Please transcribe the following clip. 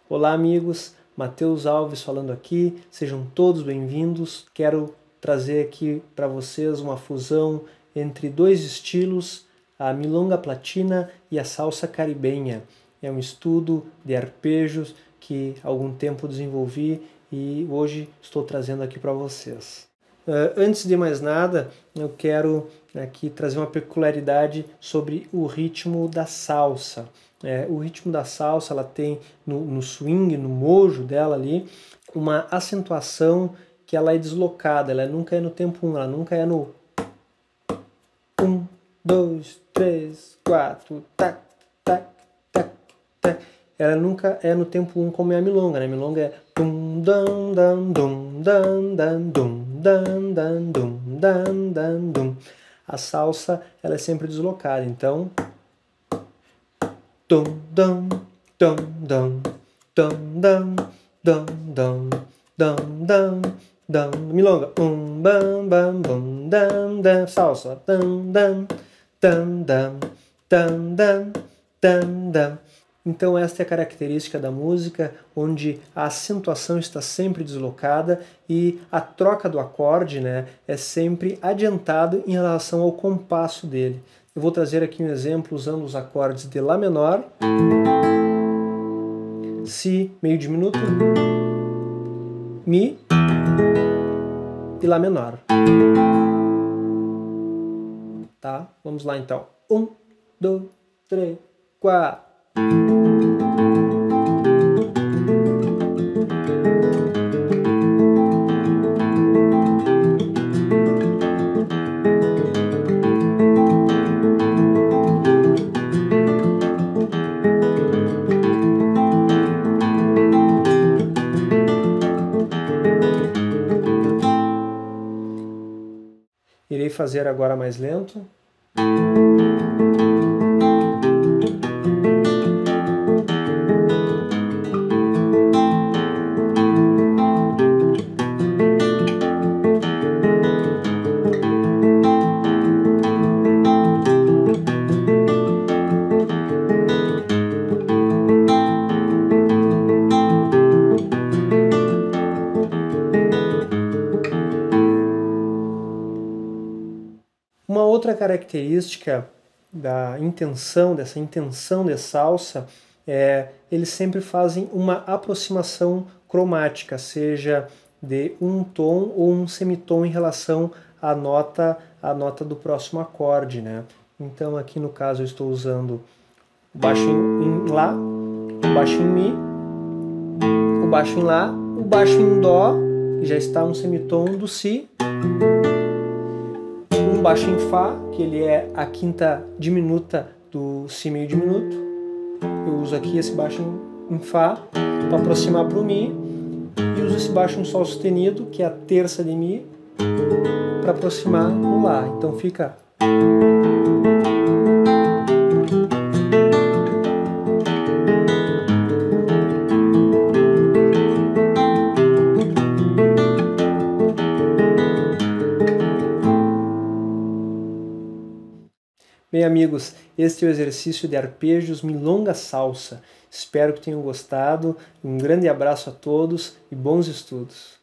Olá amigos, Matheus Alves falando aqui, sejam todos bem-vindos. Quero trazer aqui para vocês uma fusão entre dois estilos, a milonga platina e a salsa caribenha. É um estudo de arpejos que há algum tempo desenvolvi e hoje estou trazendo aqui para vocês. Antes de mais nada, eu quero aqui trazer uma peculiaridade sobre o ritmo da salsa. O ritmo da salsa, ela tem no swing, no mojo dela ali, uma acentuação que ela é deslocada, ela nunca é no tempo 1, ela nunca é no 1, 2, 3, 4, tac, tac, tac, tac. Ela nunca é no tempo 1 como é a milonga, né? A milonga é dum dan dan dum dan dan dum dan dan dum dan dan dum. A salsa, ela é sempre deslocada, então dum dum dum dum dum dum dum dum dum dum dum. Milonga bam bam bum dam dam. Salsa dam dam dam dam dam dam dam dam. Então esta é a característica da música, onde a acentuação está sempre deslocada e a troca do acorde, né, é sempre adiantado em relação ao compasso dele. Eu vou trazer aqui um exemplo usando os acordes de Lá menor, Si meio diminuto, Mi e Lá menor. Tá? Vamos lá então. 1, 2, 3, 4. Irei fazer agora mais lento. Uma outra característica da intenção, dessa intenção de salsa, eles sempre fazem uma aproximação cromática, seja de um tom ou um semitom em relação à nota do próximo acorde, né? Então aqui no caso eu estou usando o baixo em Lá, o baixo em Mi, o baixo em Lá, o baixo em Dó, que já está um semitom do Si, um baixo em Fá, que ele é a quinta diminuta do Si meio diminuto. Eu uso aqui esse baixo em Fá para aproximar para o Mi, e uso esse baixo em Sol sustenido, que é a terça de Mi, para aproximar no Lá. Então fica... Bem amigos, este é o exercício de arpejos milonga salsa. Espero que tenham gostado. Um grande abraço a todos e bons estudos.